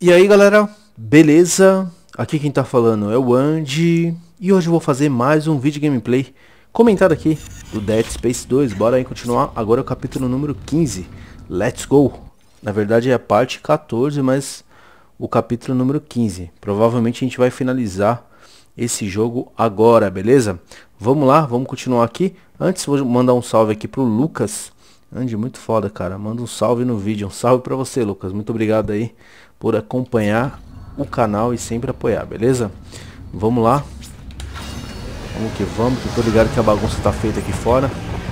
E aí galera, beleza? Aqui quem tá falando é o Andy e hoje eu vou fazer mais um vídeo gameplay comentado aqui do Dead Space 2. Bora aí continuar, agora é o capítulo número 15. Let's go! Na verdade é a parte 14, mas o capítulo número 15. Provavelmente a gente vai finalizar esse jogo agora, beleza? Vamos lá, vamos continuar aqui. Antes vou mandar um salve aqui pro Lucas. Andy, muito foda, cara. Manda um salve no vídeo. Um salve pra você, Lucas. Muito obrigado aí por acompanhar o canal e sempre apoiar, beleza? Vamos lá. Vamos, que eu tô ligado que a bagunça tá feita aqui fora.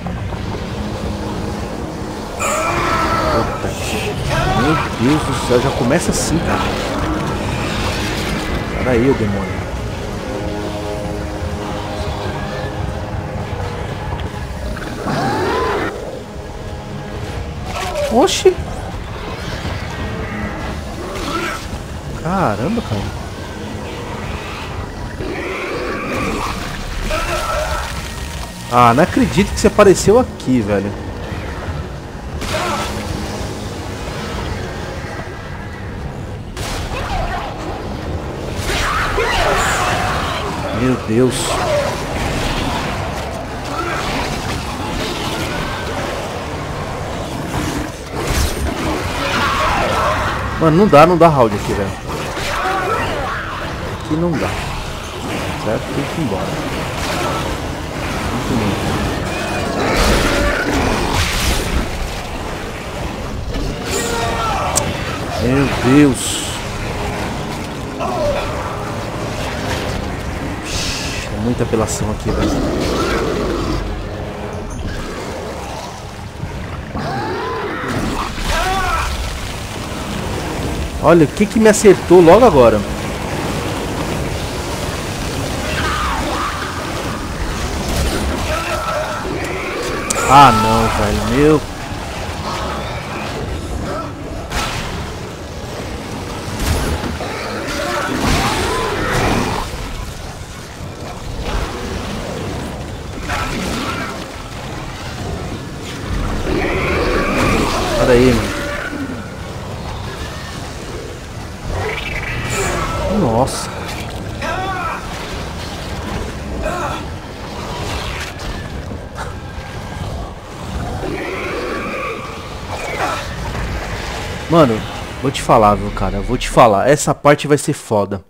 Puta que... Meu Deus do céu, já começa assim, cara. Para aí, ô demônio. Oxi! Caramba, cara. Ah, não acredito que você apareceu aqui, velho. Meu Deus. Mano, não dá round aqui, velho. Aqui não dá. Certo? Tem que ir embora. Muito lindo. Meu Deus. É muita apelação aqui, velho. Olha, o que me acertou logo agora? Ah, não, velho. Meu... Olha aí, mano. Nossa. Mano, vou te falar, viu, cara? Vou te falar. Essa parte vai ser foda.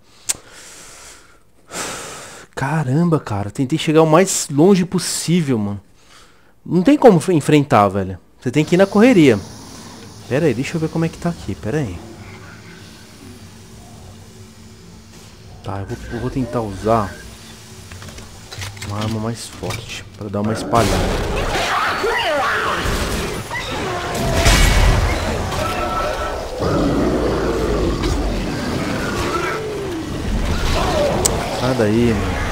Caramba, cara. Tentei chegar o mais longe possível, mano. Não tem como enfrentar, velho. Você tem que ir na correria. Pera aí, deixa eu ver como é que tá aqui. Pera aí. Tá, eu vou tentar usar uma arma mais forte pra dar uma espalhada. Sai daí, mano.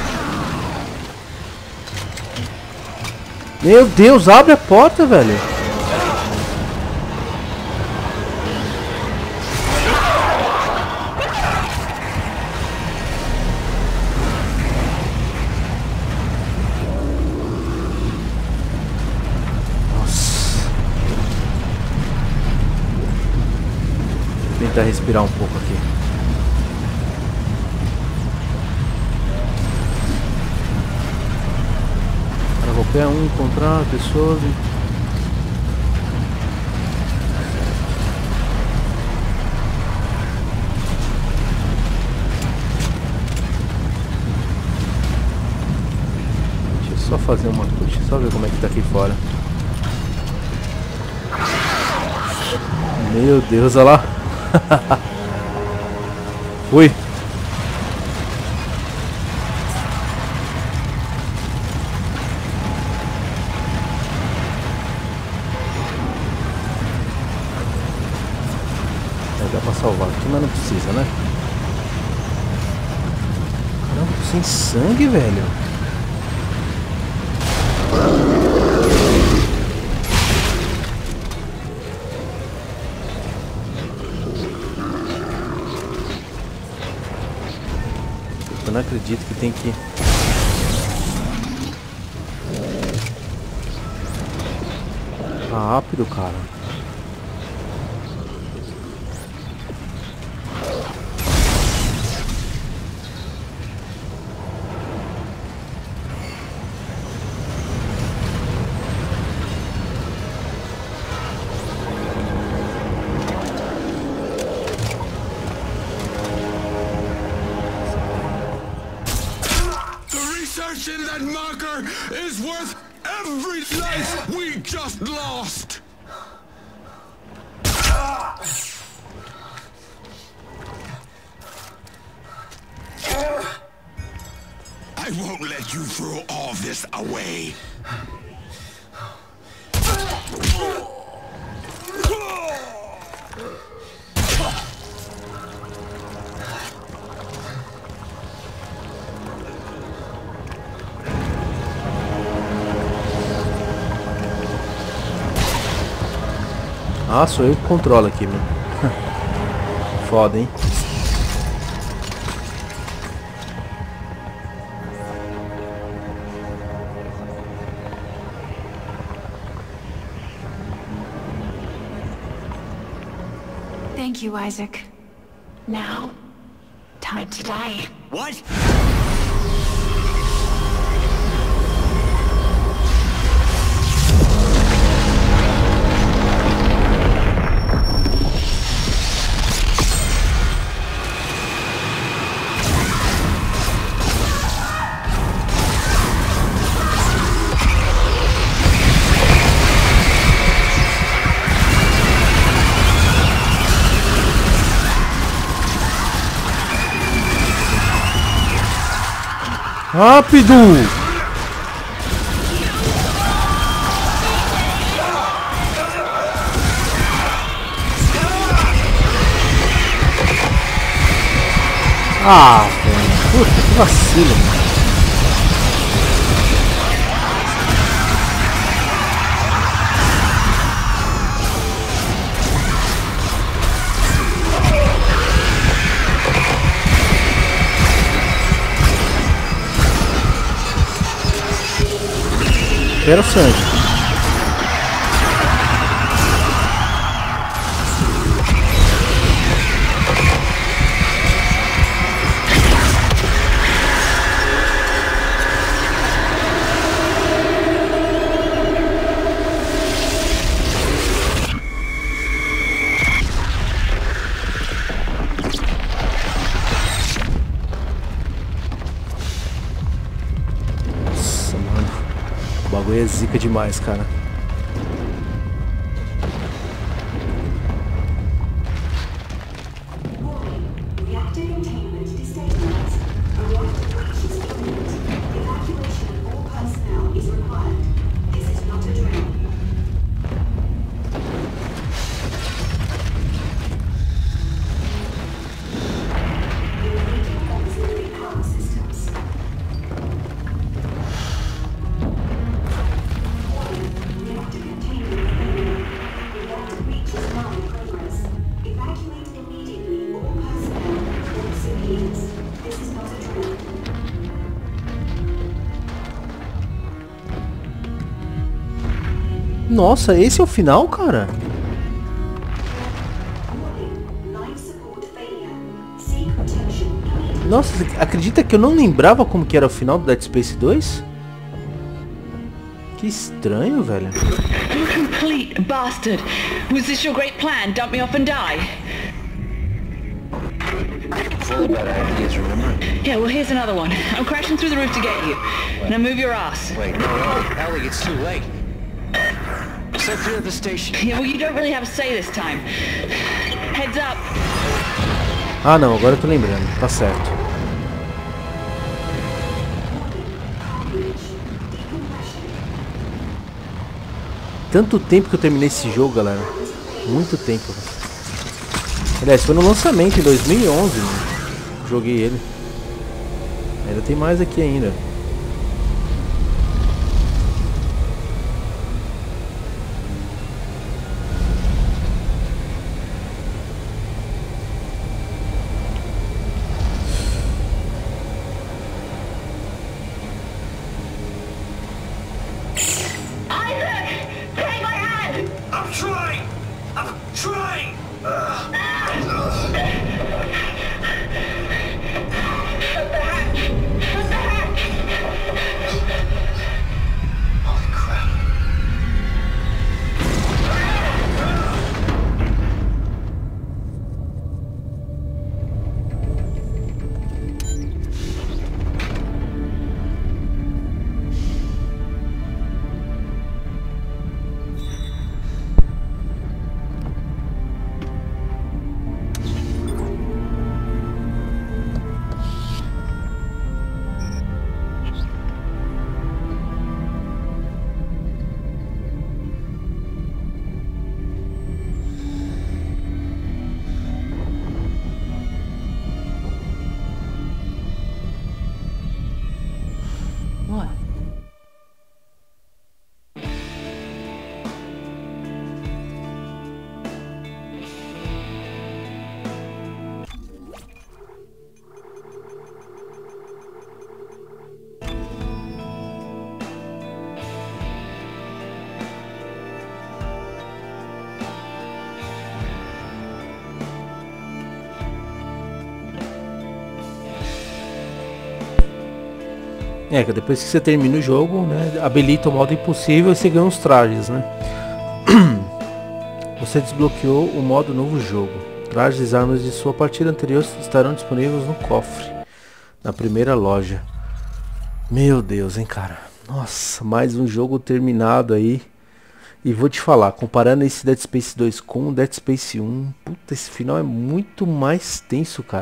Meu Deus, abre a porta, velho. Tentar respirar um pouco aqui. Para qualquer um encontrar pessoas. Deixa eu só fazer uma coisa, deixa eu só ver como é que tá aqui fora. Meu Deus, olha lá. Fui. Dá pra salvar aqui, mas não precisa, né? Caramba, tô sem sangue, velho. Eu não acredito que tem que... Tá rápido, cara. possession that marker is worth every life we just lost. I won't let you throw all this away. Ah, sou eu que controlo aqui, mano. Foda, hein? Thank you, Isaac. Now, time to die. What? Rápido! Ah, velho. Puta, que vacilo, mano. Espera o sangue. O bagulho é zica demais, cara. Nossa, esse é o final, cara? Nossa, acredita que eu não lembrava como que era o final do Dead Space 2? Que estranho, velho. You complete bastard! Was this your great plan? Dump me off and die? Full of bad ideas, remember? Yeah, well here's another one. I'm crashing through the roof to get you. Now move your ass. Wait, no, Ellie, it's too late. Stay clear of the station. Yeah, well you don't really have a say this time. Heads up. Ah não, agora eu tô lembrando, tá certo. Tanto tempo que eu terminei esse jogo, galera. Muito tempo. Aliás, foi no lançamento em 2011, mano. Joguei ele. Ainda tem mais aqui ainda. What? É, que depois que você termina o jogo, né, habilita o modo impossível e você ganha uns trajes, né? Você desbloqueou o modo novo jogo. Trajes e armas de sua partida anterior estarão disponíveis no cofre, na primeira loja. Meu Deus, hein, cara. Nossa, mais um jogo terminado aí. E vou te falar, comparando esse Dead Space 2 com o Dead Space 1, puta, esse final é muito mais tenso, cara.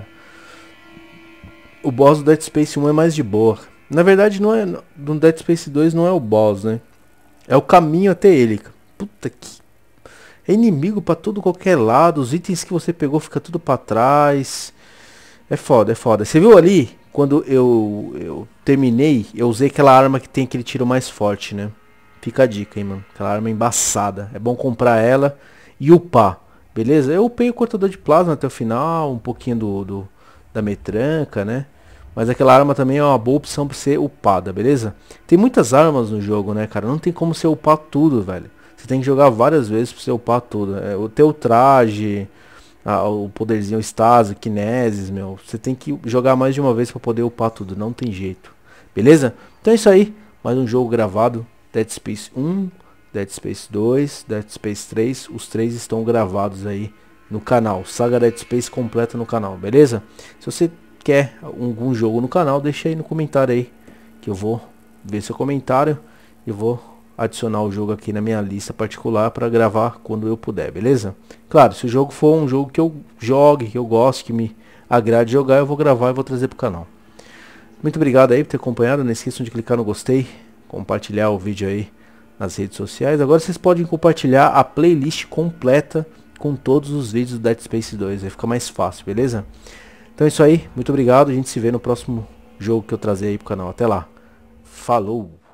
O boss do Dead Space 1 é mais de boa. Na verdade, não é, no Dead Space 2 não é o boss, né? É o caminho até ele. Puta que... É inimigo pra todo qualquer lado. Os itens que você pegou fica tudo pra trás. É foda, é foda. Você viu ali? Quando eu terminei, eu usei aquela arma que tem aquele tiro mais forte, né? Fica a dica, hein, mano. Aquela arma embaçada. É bom comprar ela e upar. Beleza? Eu upei o cortador de plasma até o final. Um pouquinho da metranca, né? Mas aquela arma também é uma boa opção pra ser upada, beleza? Tem muitas armas no jogo, né, cara? Não tem como você upar tudo, velho. Você tem que jogar várias vezes pra você upar tudo. É, o teu traje, o poderzinho Stasi, Kinesis, meu. Você tem que jogar mais de uma vez pra poder upar tudo. Não tem jeito. Beleza? Então é isso aí. Mais um jogo gravado. Dead Space 1, Dead Space 2, Dead Space 3. Os três estão gravados aí no canal. Saga Dead Space completa no canal, beleza? Se você quer algum jogo no canal, deixa aí no comentário aí, que eu vou ver seu comentário e vou adicionar o jogo aqui na minha lista particular para gravar quando eu puder, beleza? Claro, se o jogo for um jogo que eu jogue, que eu gosto, que me agrade jogar, eu vou gravar e vou trazer pro canal. Muito obrigado aí por ter acompanhado, não esqueçam de clicar no gostei, compartilhar o vídeo aí nas redes sociais. Agora vocês podem compartilhar a playlist completa com todos os vídeos do Dead Space 2, aí fica mais fácil, beleza? Então é isso aí, muito obrigado, a gente se vê no próximo jogo que eu trazer aí pro canal. Até lá, falou!